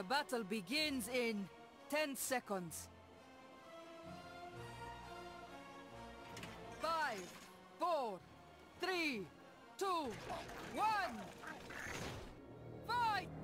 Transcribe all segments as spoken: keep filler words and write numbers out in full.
The battle begins in ten seconds. Five, four, three, two, one. Fight!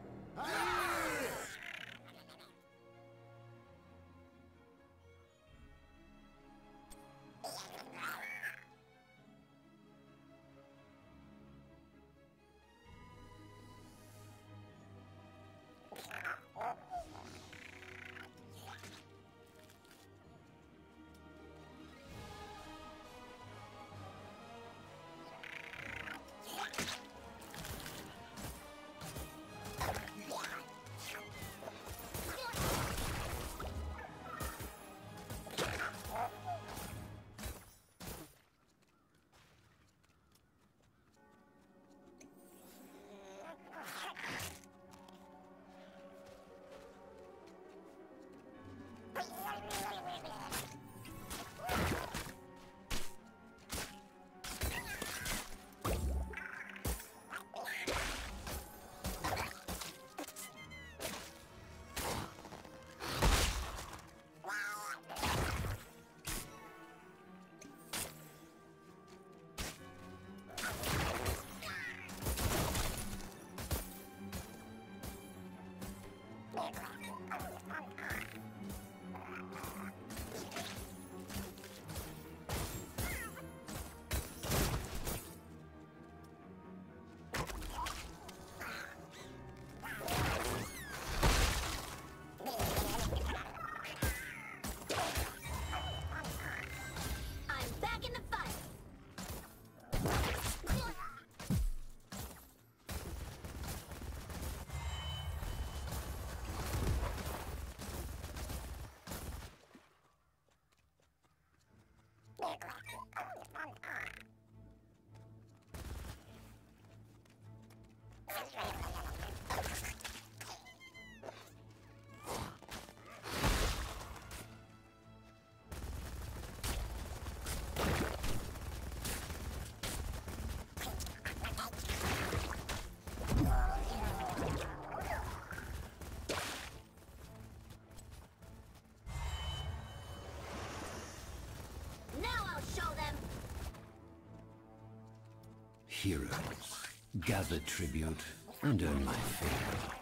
Heroes, gather tribute and earn my favor.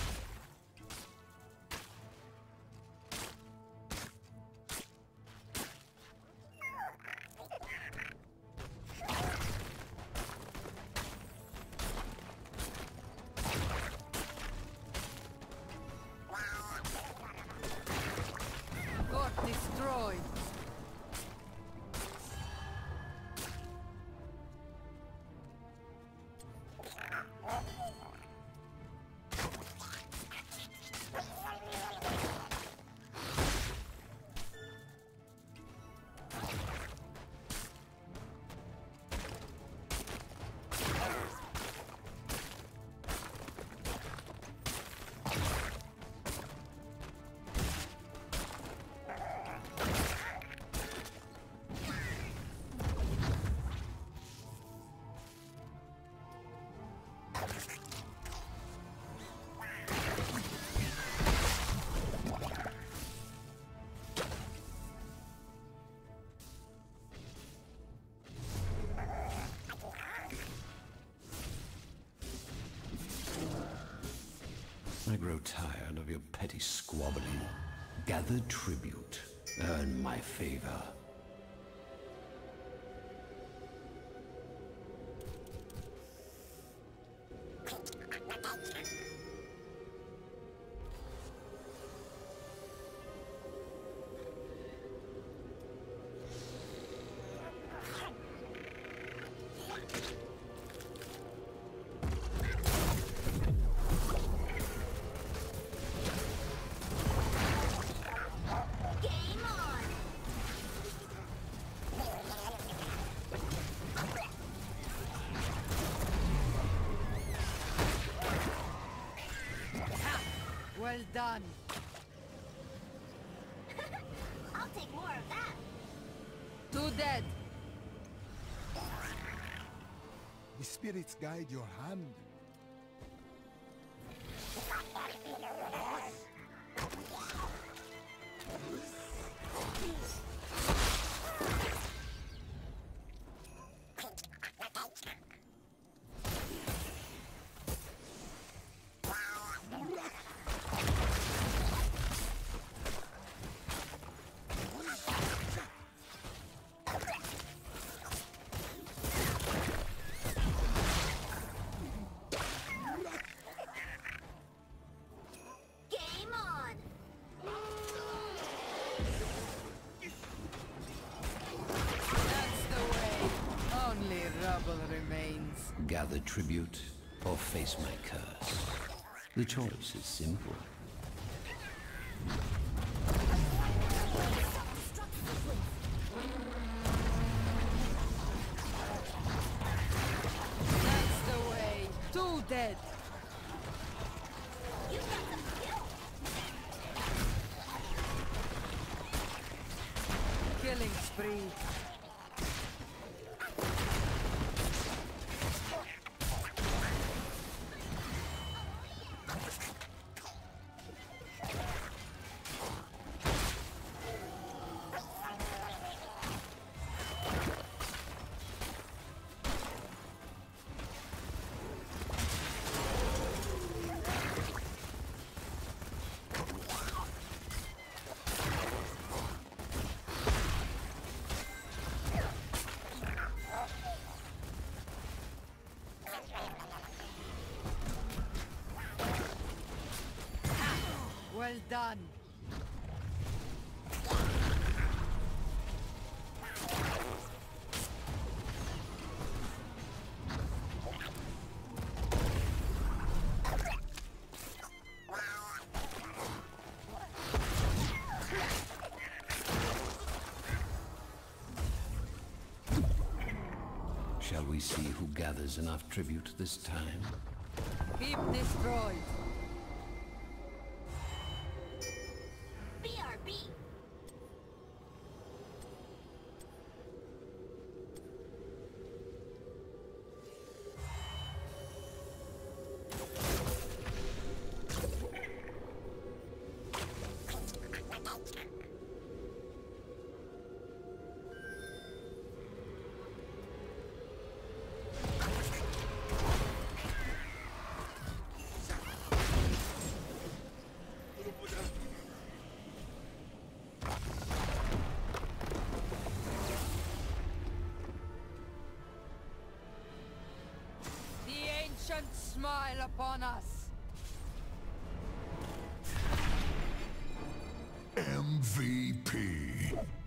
Fort destroyed. I grow tired of your petty squabbling. Gather tribute. Earn my favor. Well done. I'll take more of that. Two dead. The spirits guide your hand. remains. Gather tribute or face my curse. The choice is simple. That's the way. Two dead. You got some skill. Killing spree. Well done. Shall we see who gathers enough tribute this time? Keep destroyed. B R B. Smile upon us. M V P.